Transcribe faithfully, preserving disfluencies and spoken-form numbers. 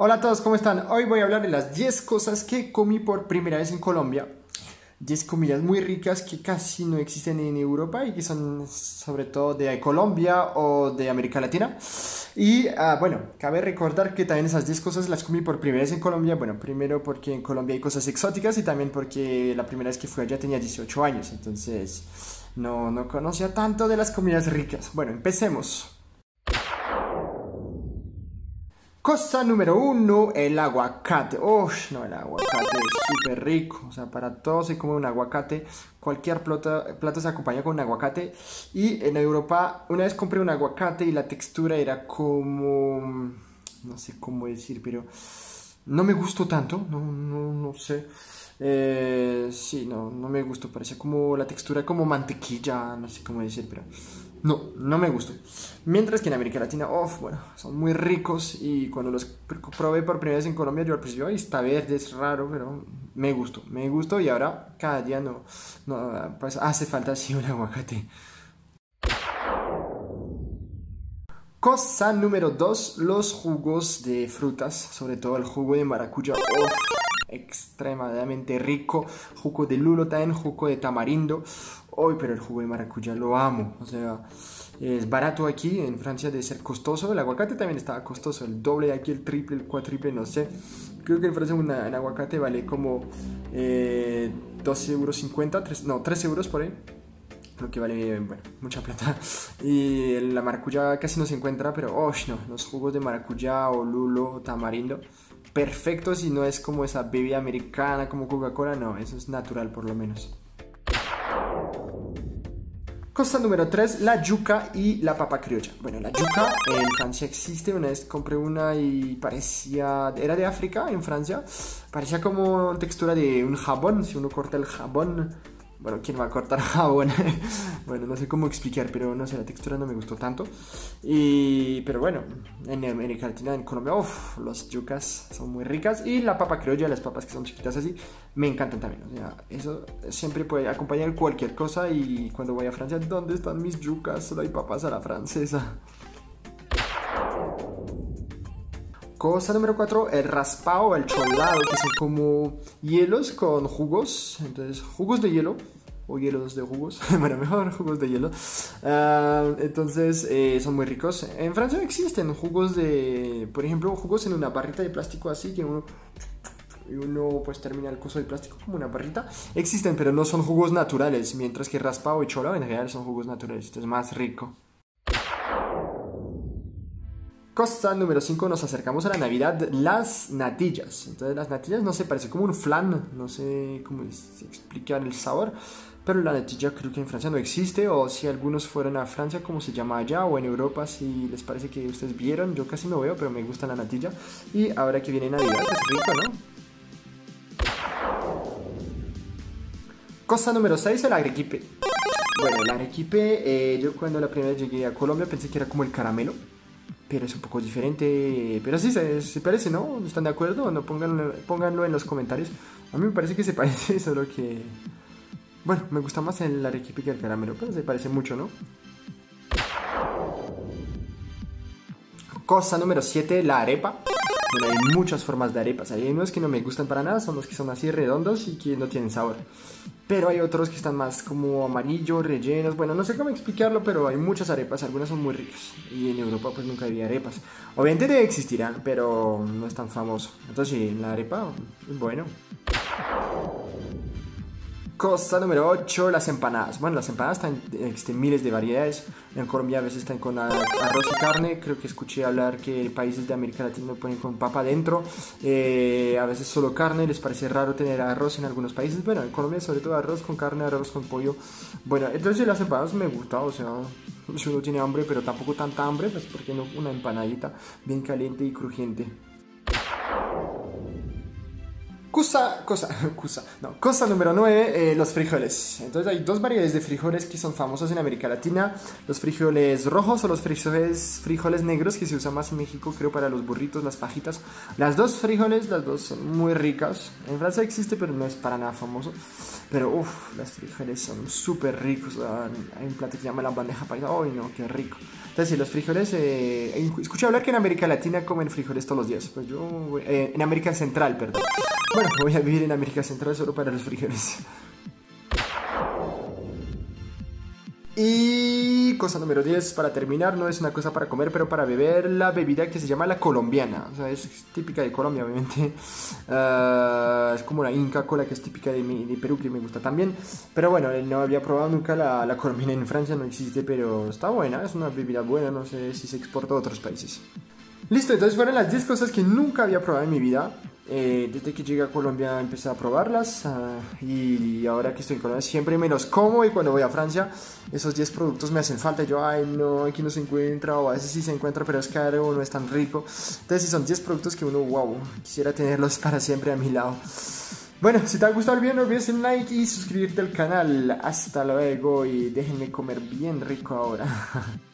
Hola a todos, ¿cómo están? Hoy voy a hablar de las diez cosas que comí por primera vez en Colombia. diez comidas muy ricas que casi no existen en Europa y que son sobre todo de Colombia o de América Latina. Y uh, bueno, cabe recordar que también esas diez cosas las comí por primera vez en Colombia. Bueno, primero porque en Colombia hay cosas exóticas y también porque la primera vez que fui allá tenía dieciocho años. Entonces no, no conocía tanto de las comidas ricas. Bueno, empecemos. Cosa número uno, el aguacate. Uff, no, el aguacate es súper rico. O sea, para todos se come un aguacate. Cualquier plato, plato se acompaña con un aguacate. Y en Europa, una vez compré un aguacate y la textura era como... No sé cómo decir, pero... No me gustó tanto. No, no, no sé. Eh, sí, no, no me gustó. Parecía como la textura como mantequilla. No sé cómo decir, pero... No, no me gustó. Mientras que en América Latina, uff, bueno, son muy ricos y cuando los probé por primera vez en Colombia, yo al principio, ay, está verde, es raro, pero me gustó, me gustó y ahora cada día no, no pues hace falta así un aguacate. Cosa número dos, los jugos de frutas, sobre todo el jugo de maracuyá, uff, extremadamente rico, jugo de lulo también, jugo de tamarindo. Hoy, pero el jugo de maracuyá lo amo. O sea, es barato aquí. En Francia debe ser costoso. El aguacate también estaba costoso. El doble de aquí, el triple, el cuatriple, no sé. Creo que en Francia una, un aguacate vale como eh, dos euros cincuenta, tres, no, tres euros por ahí. Lo que vale, bueno, mucha plata. Y la maracuyá casi no se encuentra, pero, oh, no, los jugos de maracuyá o lulo o tamarindo, perfectos si no es como esa bebida americana como Coca-Cola, no, eso es natural por lo menos. Cosa número tres, la yuca y la papa criolla. Bueno, la yuca en Francia existe. Una vez compré una y parecía... Era de África, en Francia. Parecía como textura de un jabón. Si uno corta el jabón... Bueno, ¿quién va a cortar jabón? Bueno, no sé cómo explicar, pero no sé, la textura no me gustó tanto. Y, pero bueno, en América Latina, en Colombia, uff, las yucas son muy ricas. Y la papa criolla, las papas que son chiquitas así, me encantan también. O sea, eso siempre puede acompañar cualquier cosa. Y cuando voy a Francia, ¿dónde están mis yucas? Solo hay papas a la francesa. Cosa número cuatro, el raspado o el cholado, que son como hielos con jugos. Entonces, jugos de hielo o hielos de jugos. Bueno, mejor jugos de hielo. Uh, entonces, eh, son muy ricos. En Francia existen jugos de, por ejemplo, jugos en una barrita de plástico así que uno... Y uno pues termina el coso de plástico como una barrita. Existen, pero no son jugos naturales. Mientras que raspado y cholado en general son jugos naturales. Esto es más rico. Cosa número cinco, nos acercamos a la Navidad, las natillas. Entonces las natillas no sé, parece como un flan, no sé cómo explicar el sabor, pero la natilla creo que en Francia no existe, o si algunos fueron a Francia, ¿cómo se llama allá? O en Europa, si les parece que ustedes vieron, yo casi no veo, pero me gusta la natilla. Y ahora que viene Navidad, es rico, ¿no? Cosa número seis, el arequipe. Bueno, el arequipe, eh, yo cuando la primera vez llegué a Colombia pensé que era como el caramelo, pero es un poco diferente, pero sí se, se parece, ¿no? ¿Están de acuerdo? No, pónganlo, pónganlo en los comentarios. A mí me parece que se parece, solo que... Bueno, me gusta más el arequipe que el caramelo, pero se parece mucho, ¿no? Cosa número siete, la arepa. Bueno, hay muchas formas de arepas. Hay unos que no me gustan para nada, son los que son así redondos y que no tienen sabor. Pero hay otros que están más como amarillos, rellenos. Bueno, no sé cómo explicarlo, pero hay muchas arepas. Algunas son muy ricas. Y en Europa pues nunca había arepas. Obviamente existirán, pero no es tan famoso. Entonces sí, la arepa, bueno. Cosa número ocho, las empanadas. Bueno, las empanadas están, existen miles de variedades. En Colombia a veces están con arroz y carne. Creo que escuché hablar que países de América Latina lo ponen con papa dentro. Eh, a veces solo carne. Les parece raro tener arroz en algunos países. Bueno, en Colombia sobre todo arroz con carne, arroz con pollo. Bueno, entonces las empanadas me gustan. O sea, si uno tiene hambre, pero tampoco tanta hambre, pues ¿por qué no una empanadita bien caliente y crujiente? Cosa, cosa, cosa, no, cosa número nueve, eh, los frijoles. Entonces hay dos variedades de frijoles que son famosos en América Latina. Los frijoles rojos o los frijoles, frijoles negros que se usan más en México, creo, para los burritos, las fajitas. Las dos frijoles, las dos son muy ricas. En Francia existe, pero no es para nada famoso. Pero uff, los frijoles son súper ricos. Hay un plato que se llama la bandeja paisa. ¡Ay, no, qué rico! Entonces, sí, los frijoles... Eh, escuché hablar que en América Latina comen frijoles todos los días. Pues yo... Eh, en América Central, perdón. Bueno, voy a vivir en América Central solo para los frijoles. Y cosa número diez, para terminar, no es una cosa para comer, pero para beber, la bebida que se llama la colombiana. O sea, es típica de Colombia, obviamente. Uh, es como la Inca Cola, que es típica de, mi, de Perú, que me gusta también. Pero bueno, no había probado nunca la, la colombiana en Francia, no existe, pero está buena. Es una bebida buena, no sé si se exporta a otros países. Listo, entonces fueron las diez cosas que nunca había probado en mi vida. Eh, desde que llegué a Colombia empecé a probarlas uh, y ahora que estoy en Colombia siempre me los como, y cuando voy a Francia esos diez productos me hacen falta. Yo, ay no, aquí no se encuentra, o a veces sí se encuentra pero es caro o no es tan rico. Entonces si son diez productos que uno, wow, quisiera tenerlos para siempre a mi lado. Bueno, si te ha gustado el video no olvides el like y suscribirte al canal. Hasta luego y déjenme comer bien rico ahora.